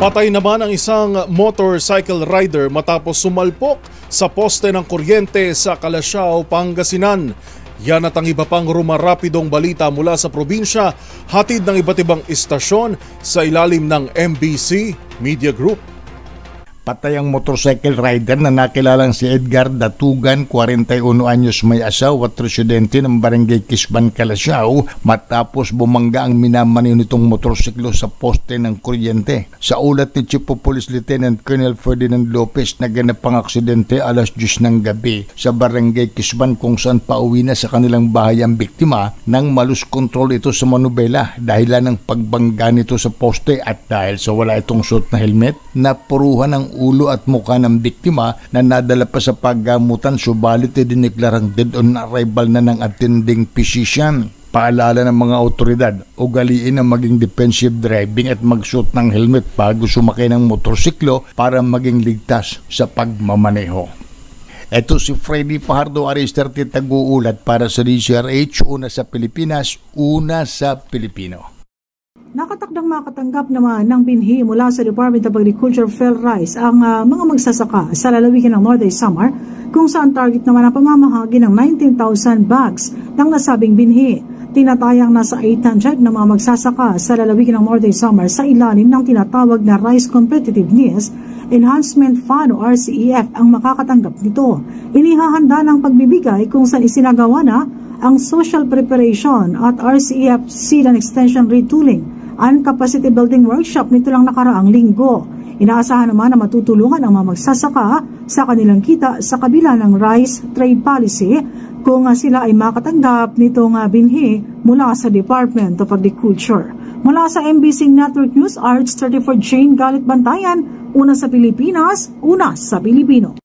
Patay naman ang isang motorcycle rider matapos sumalpok sa poste ng kuryente sa Calasiao, Pangasinan. Yan at ang iba pang rumarapidong balita mula sa probinsya, hatid ng iba't ibang istasyon sa ilalim ng MBC Media Group. Patay ang motorcycle rider na nakilalang si Edgar Datugan, 41 anyos, may asawa at residente ng Barangay Kisban, Calasiao, matapos bumangga ang minamaneho nitong motorsiklo sa poste ng kuryente. Sa ulat ni Chief of Police Lieutenant Colonel Ferdinand Lopez, naganap ang aksidente alas 10 ng gabi sa Barangay Kisban, kung saan pauwi na sa kanilang bahay ang biktima nang malus control ito sa manubela dahilan ng pagbangga nito sa poste, at dahil sa wala itong suot na helmet, napuruhan ang ulo at mukha ng biktima na nadala pa sa paggamutan, subalit dineklarang dead on arrival na ng attending physician. Paalala ng mga otoridad, ugaliin ang maging defensive driving at magsuot ng helmet bago sumakay ng motorsiklo para maging ligtas sa pagmamaneho. Ito si Freddy Fajardo Aristarte, tag-uulat para sa DZRH, una sa Pilipinas, una sa Pilipino. Nakatakdang makatanggap naman ng binhi mula sa Department of Agriculture Rice ang mga magsasaka sa lalawigan ng Northern Samar, kung saan target naman ang pamamahagi ng 19,000 bags ng nasabing binhi. Tinatayang nasa 800 na mga magsasaka sa lalawigan ng Northern Samar sa ilalim ng tinatawag na Rice Competitiveness Enhancement Fund o RCEF ang makakatanggap nito. Inihahanda ng pagbibigay kung saan isinagawa na ang social preparation at RCEF Seed and Extension Retooling and Capacity Building Workshop nito lang nakaraang linggo. Inaasahan naman na matutulungan ang mga magsasaka sa kanilang kita sa kabila ng rice trade policy kung sila ay makatanggap nitong binhi mula sa Department of Agriculture. Mula sa MBC Network News, RH34 Jane Galit Bantayan, una sa Pilipinas, una sa Pilipino.